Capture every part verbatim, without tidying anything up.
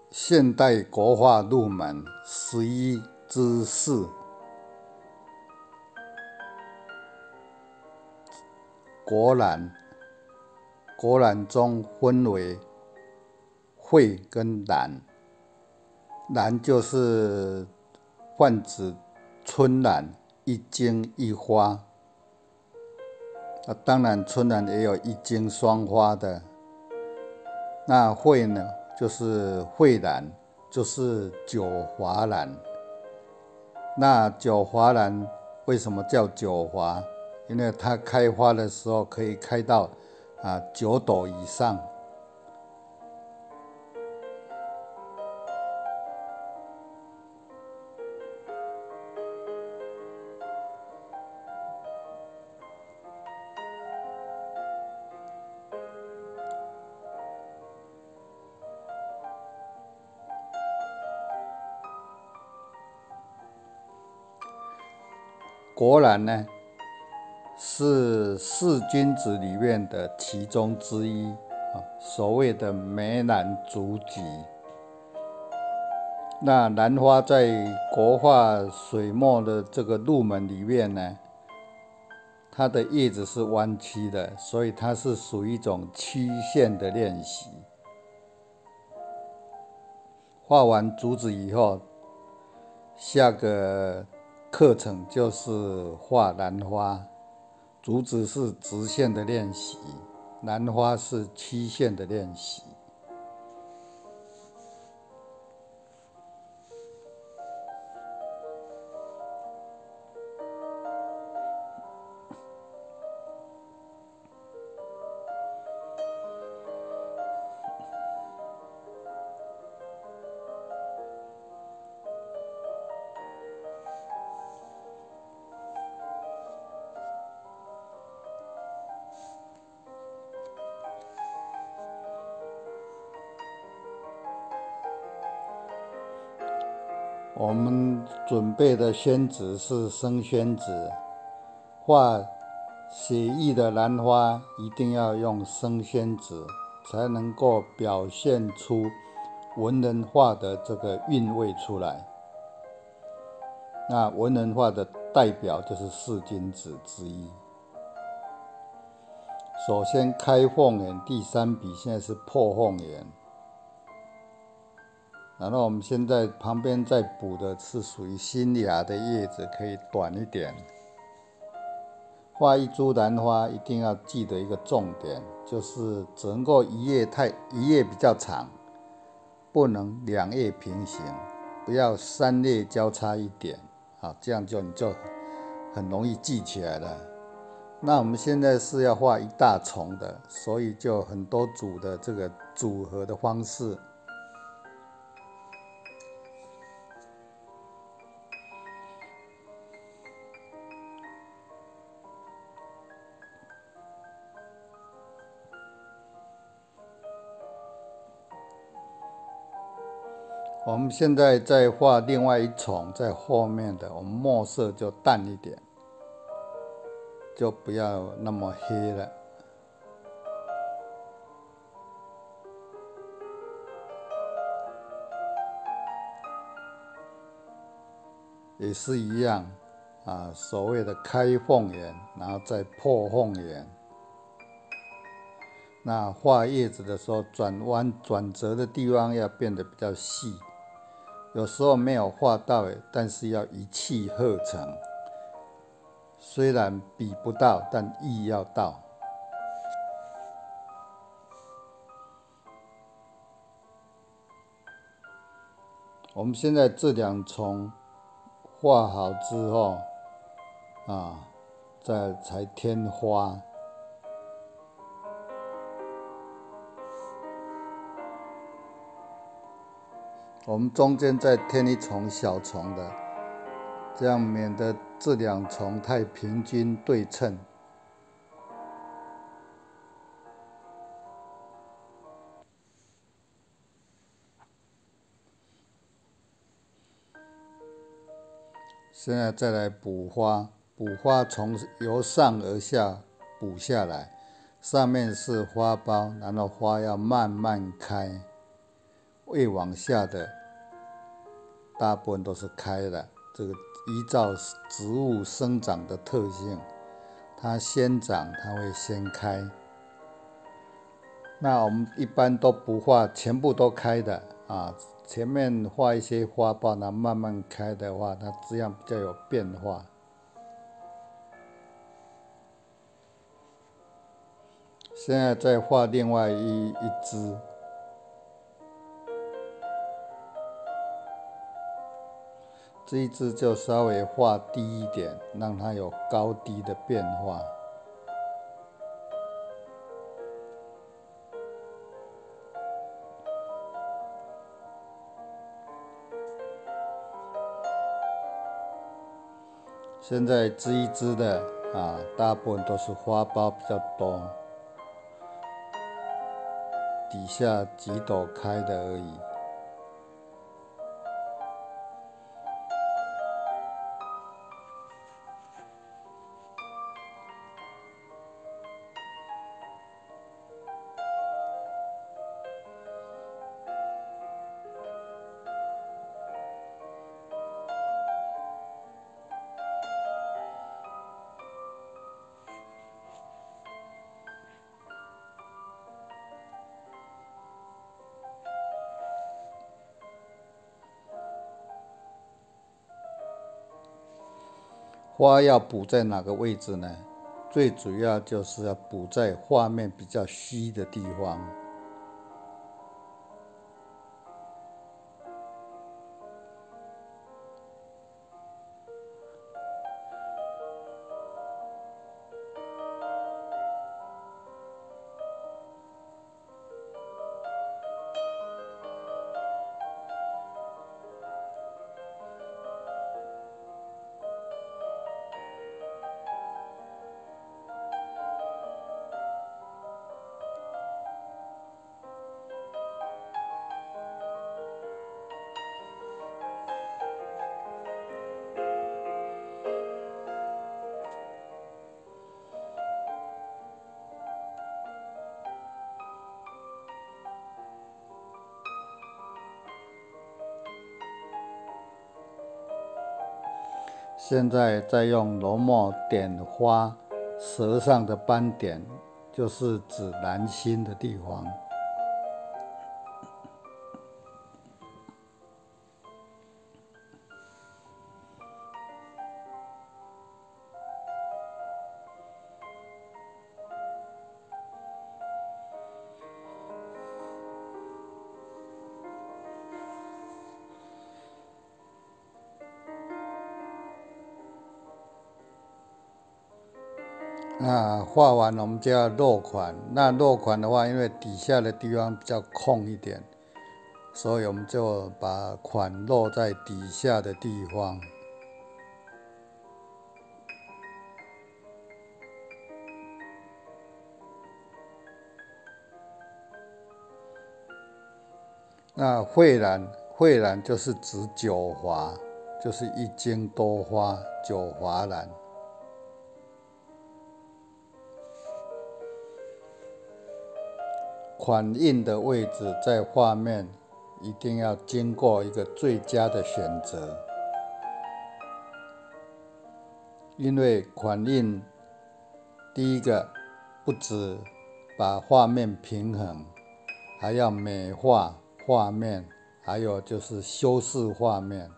现代国画入门十一之四，国蓝。国蓝中分为慧跟蓝，蓝就是泛指春兰，一茎一花。啊，当然春兰也有一茎双花的。那慧呢，就是慧兰，就是九华兰。那九华兰为什么叫九华？因为它开花的时候可以开到啊九朵以上。国兰呢，是四君子里面的其中之一啊，所谓的梅兰竹菊。那兰花在国画水墨的这个入门里面呢，它的叶子是弯曲的，所以它是属于一种曲线的练习。画完竹子以后，下个课程就是画兰花。竹子是直线的练习，兰花是曲线的练习。我们准备的宣纸是生宣纸，画写意的兰花一定要用生宣纸，才能够表现出文人画的这个韵味出来。那文人画的代表就是四君子之一。首先开凤眼，第三笔现在是破凤眼。然后我们现在旁边再补的是属于新芽的叶子，可以短一点。画一株兰花一定要记得一个重点，就是只能够一叶太一叶比较长，不能两叶平行，不要三叶交叉一点，啊，这样就你就很容易记起来了。那我们现在是要画一大丛的，所以就很多组的这个组合的方式。我们现在在画另外一丛在后面的，我们墨色就淡一点，就不要那么黑了。也是一样啊，所谓的开凤眼，然后再破凤眼。那画叶子的时候，转弯转折的地方要变得比较细。有时候没有画到，但是要一气呵成。虽然比不到，但意要到。我们现在这两丛画好之后，啊，再才添花。我们中间再添一丛小丛的，这样免得这两丛太平均对称。现在再来补花，补花从由上而下补下来，上面是花苞，然后花要慢慢开。 越往下的大部分都是开的。这个依照植物生长的特性，它先长它会先开。那我们一般都不画全部都开的啊，前面画一些花苞，那慢慢开的话，它这样比较有变化。现在再画另外一一只，这一只就稍微画低一点，让它有高低的变化。现在这一只的啊，大部分都是花苞比较多，底下几朵开的而已。花要补在哪个位置呢？最主要就是要补在画面比较虚的地方。现在再用浓墨点花舌上的斑点，就是指蓝心的地方。那画完我们就要落款。那落款的话，因为底下的地方比较空一点，所以我们就把款落在底下的地方。那蕙兰，蕙兰就是指九华，就是一茎多花，九华兰。款印的位置在画面一定要经过一个最佳的选择，因为款印第一个不止把画面平衡，还要美化画面，还有就是修饰画面。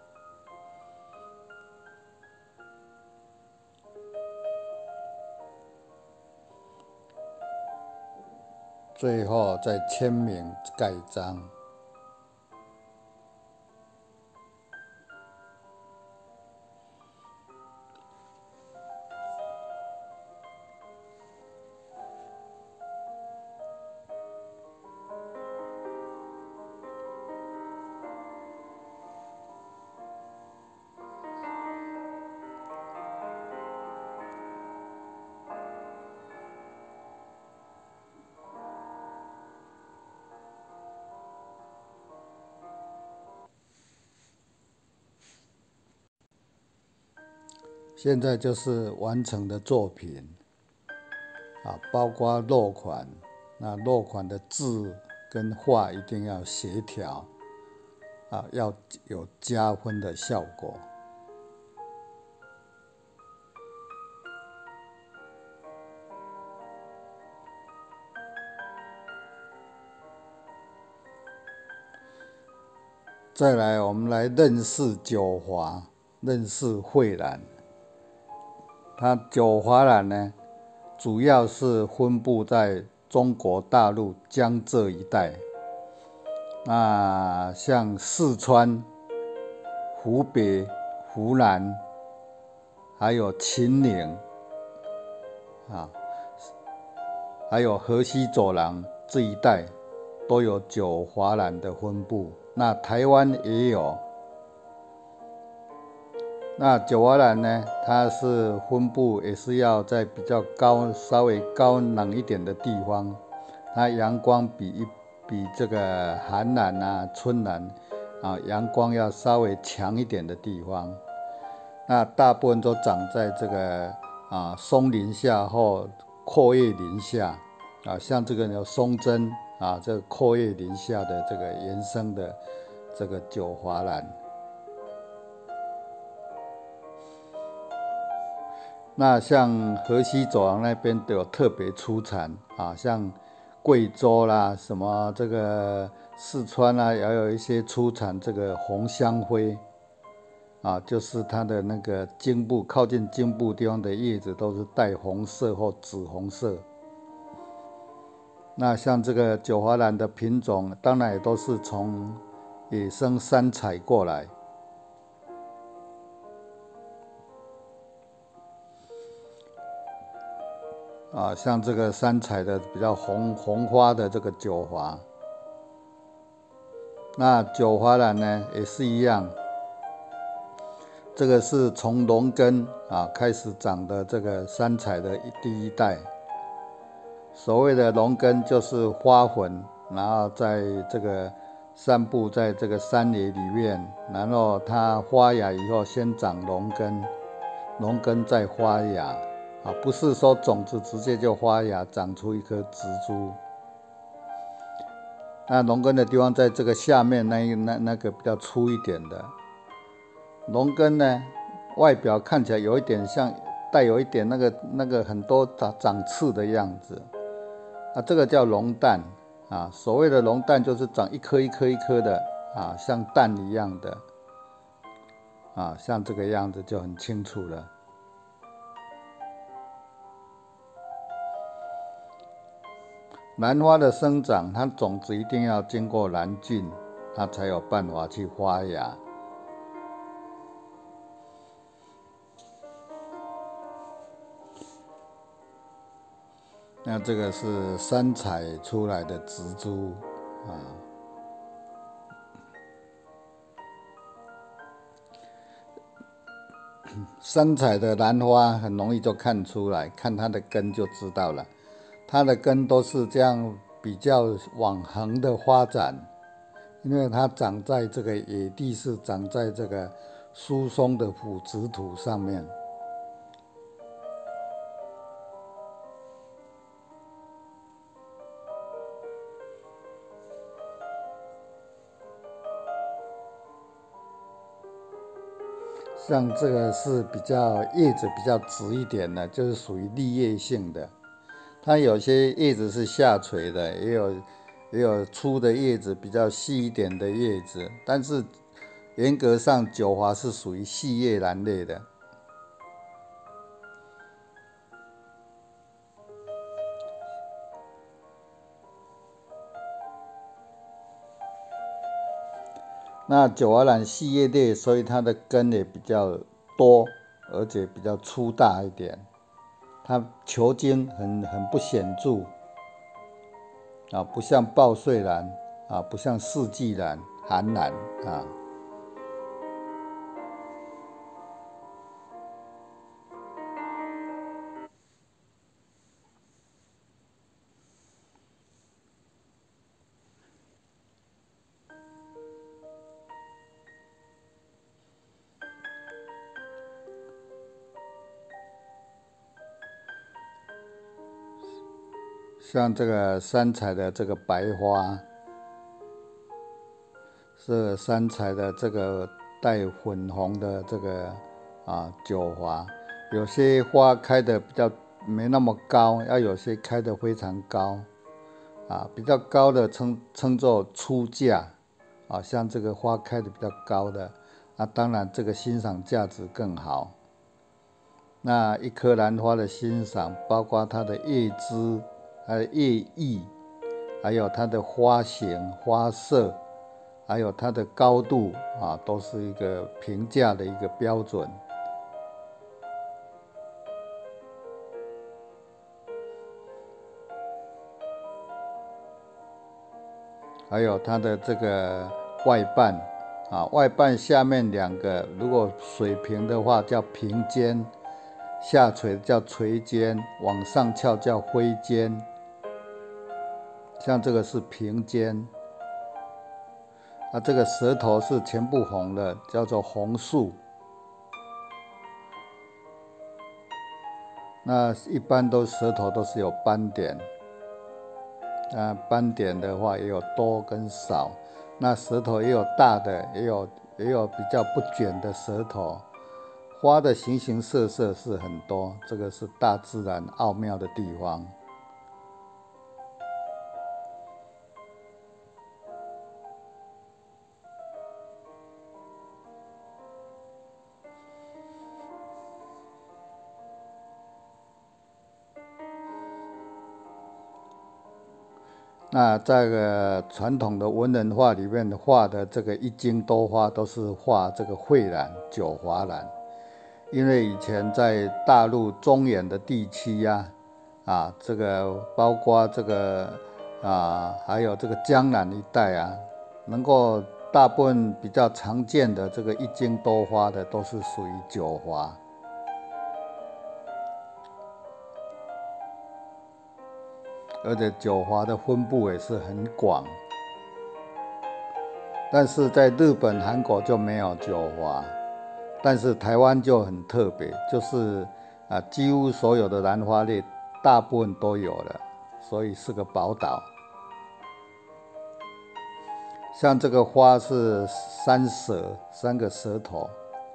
最后再签名盖章。现在就是完成的作品啊，包括落款，那落款的字跟画一定要协调啊，要有加分的效果。再来，我们来认识九华，认识蕙兰。它九华兰呢，主要是分布在中国大陆江浙一带。那像四川、湖北、湖南，还有秦岭啊，还有河西走廊这一带，都有九华兰的分布。那台湾也有。那九华兰呢，它是分布也是要在比较高、稍微高冷一点的地方，它阳光比一比这个寒兰啊、春兰啊，阳光要稍微强一点的地方。那大部分都长在这个啊松林下或阔叶林下啊，像这个有松针啊，这个阔叶林下的这个原生的这个九华兰。那像河西走廊那边都有特别出产啊，像贵州啦，什么这个四川啊，也有一些出产这个红香灰啊，就是它的那个茎部靠近茎部地方的叶子都是带红色或紫红色。那像这个九华兰的品种，当然也都是从野生山采过来。啊，像这个山采的比较红红花的这个九华，那九华兰呢也是一样，这个是从龙根啊开始长的这个山采的第一代。所谓的龙根就是花粉，然后在这个散布在这个山野里面，然后它发芽以后先长龙根，龙根再发芽。啊，不是说种子直接就发芽长出一颗植株。那龙根的地方在这个下面那那那个比较粗一点的龙根呢，外表看起来有一点像带有一点那个那个很多长长刺的样子，啊，这个叫龙蛋啊。所谓的龙蛋就是长一颗一颗一颗的啊，像蛋一样的啊，像这个样子就很清楚了。兰花的生长，它种子一定要经过兰菌，它才有办法去发芽。那这个是山采出来的植株啊。山采的兰花很容易就看出来，看它的根就知道了。它的根都是这样比较往横的发展，因为它长在这个野地，是长在这个疏松的腐殖土上面。像这个是比较叶子比较直一点的，就是属于立叶性的。它有些叶子是下垂的，也有也有粗的叶子，比较细一点的叶子。但是严格上，九华是属于细叶兰类的。那九华兰细叶类，所以它的根也比较多，而且比较粗大一点。它球茎很很不显著啊，不像报岁兰啊，不像四季兰、寒兰啊。像这个山采的这个白花这三彩的这个带粉红的这个啊韭华，有些花开的比较没那么高，要有些开的非常高啊，比较高的称称作出价啊，像这个花开的比较高的，那当然这个欣赏价值更好。那一颗兰花的欣赏，包括它的叶枝、它的叶翼，还有它的花型、花色，还有它的高度啊，都是一个评价的一个标准。还有它的这个外瓣啊，外瓣下面两个如果水平的话叫平尖，下垂叫垂尖，往上翘叫挥尖。像这个是平尖，啊，这个舌头是全部红的，叫做红树。那一般都舌头都是有斑点，啊，斑点的话也有多跟少。那舌头也有大的，也有也有比较不卷的舌头。花的形形色色是很多，这个是大自然奥妙的地方。那这个传统的文人画里面画的这个一茎多花，都是画这个蕙兰、九华兰。因为以前在大陆中原的地区呀、啊，啊，这个包括这个啊，还有这个江南一带啊，能够大部分比较常见的这个一茎多花的，都是属于九华。而且九华的分布也是很广，但是在日本、韩国就没有九华，但是台湾就很特别，就是啊，几乎所有的兰花类大部分都有了，所以是个宝岛。像这个花是三舌，三个舌头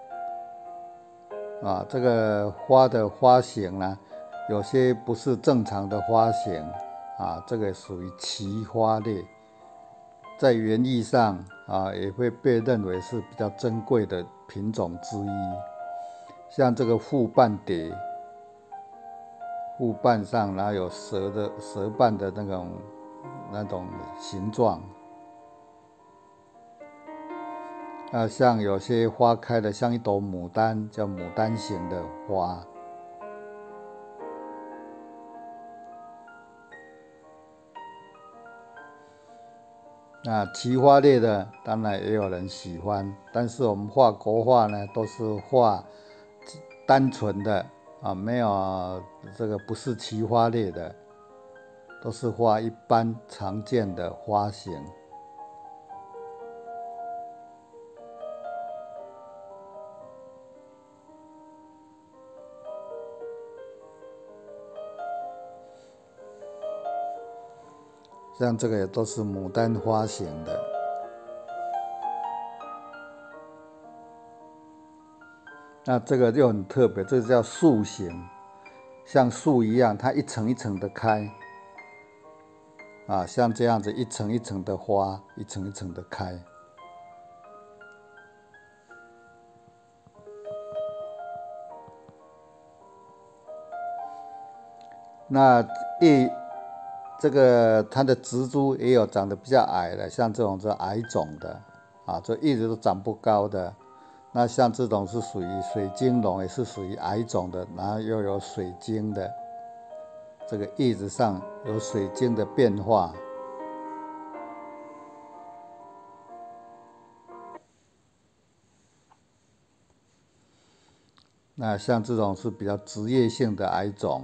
啊，这个花的花型呢，有些不是正常的花型啊，这个属于奇花类，在园艺上啊也会被认为是比较珍贵的品种之一。像这个复瓣蝶，复瓣上然后有蛇的蛇瓣的那种那种形状。啊，像有些花开的像一朵牡丹，叫牡丹形的花。那奇花类的当然也有人喜欢，但是我们画国画呢，都是画单纯的啊，没有这个不是奇花类的，都是画一般常见的花型。像这个也都是牡丹花型的。那这个就很特别，这个叫树形，像树一样，它一层一层的开，啊，像这样子一层一层的花，一层一层的开。那叶这个它的植株也有长得比较矮的，像这种是矮种的，啊，这一直都长不高的。那像这种是属于水晶龙，也是属于矮种的，然后又有水晶的，这个叶子上有水晶的变化。那像这种是比较职业性的矮种。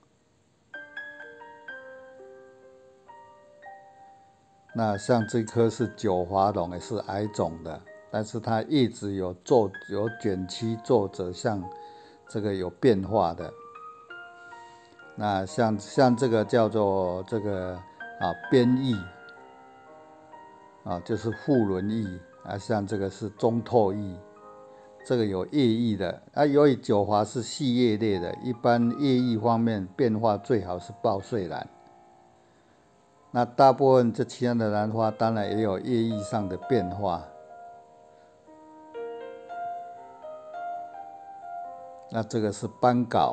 那像这棵是九华龙，也是矮种的，但是它叶子有皱、有卷曲、皱褶，像这个有变化的。那像像这个叫做这个啊边翼啊，就是护轮翼啊，像这个是中透翼，这个有叶翼的啊。由于九华是细叶类的，一般叶翼方面变化最好是报岁兰。那大部分这其他的兰花当然也有叶翼上的变化。那这个是斑稿，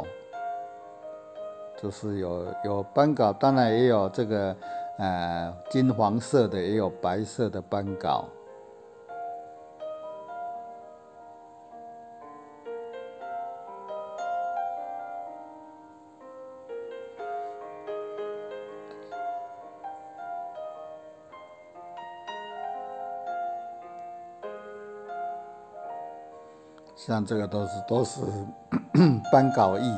就是有有斑稿，当然也有这个呃金黄色的，也有白色的斑稿。像这个都是都是斑稿翼。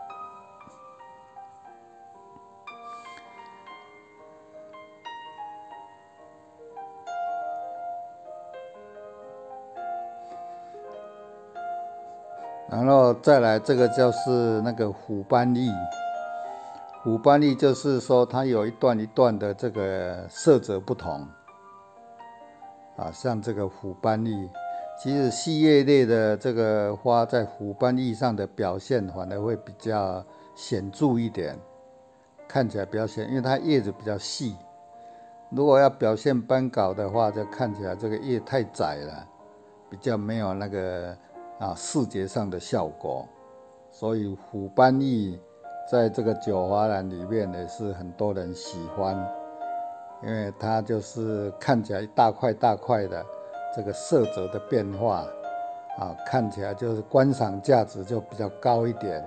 然后再来这个就是那个虎斑翼，虎斑翼就是说它有一段一段的这个色泽不同啊，像这个虎斑翼，其实细叶类的这个花在虎斑翼上的表现反而会比较显著一点，看起来比较显，因为它叶子比较细。如果要表现斑稿的话，就看起来这个叶太窄了，比较没有那个啊视觉上的效果。所以虎斑翼在这个九华兰里面也是很多人喜欢，因为它就是看起来一大块大块的，这个色泽的变化啊，看起来就是观赏价值就比较高一点。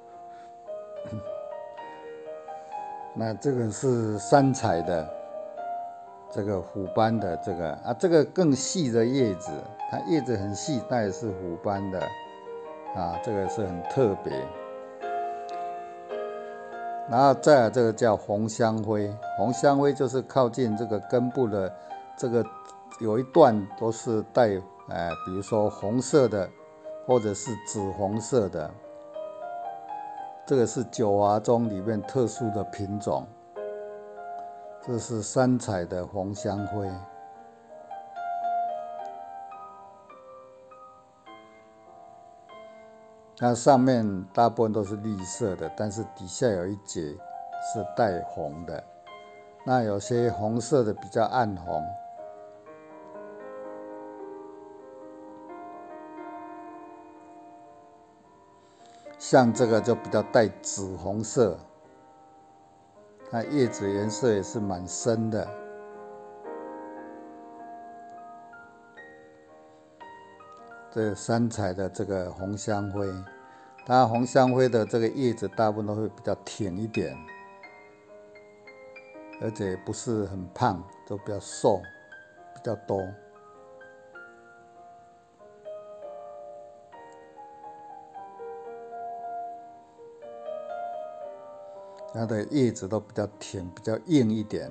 那这个是三彩的，这个虎斑的这个啊，这个更细的叶子，它叶子很细，但也是虎斑的啊，这个是很特别。然后再来这个叫红香灰，红香灰就是靠近这个根部的这个有一段都是带呃，比如说红色的，或者是紫红色的，这个是九华中里面特殊的品种。这是三彩的红香灰。它上面大部分都是绿色的，但是底下有一节是带红的。那有些红色的比较暗红，像这个就比较带紫红色，它叶子颜色也是蛮深的。这三彩的这个红香灰，它红香灰的这个叶子大部分都会比较挺一点，而且不是很胖，都比较瘦，比较多。它的叶子都比较挺，比较硬一点。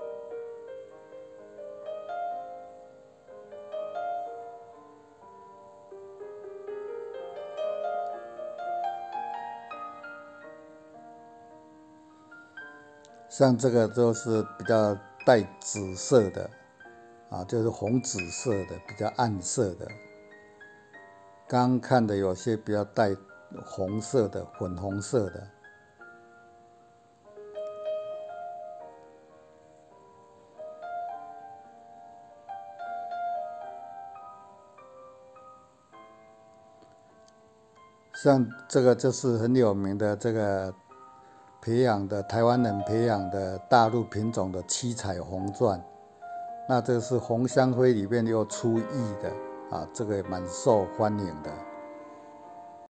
像这个就是比较带紫色的啊，就是红紫色的，比较暗色的。刚看的有些比较带红色的、粉红色的。像这个就是很有名的这个培养的台湾人培养的大陆品种的七彩红钻，那这是红香灰里面又出翼的啊，这个也蛮受欢迎的。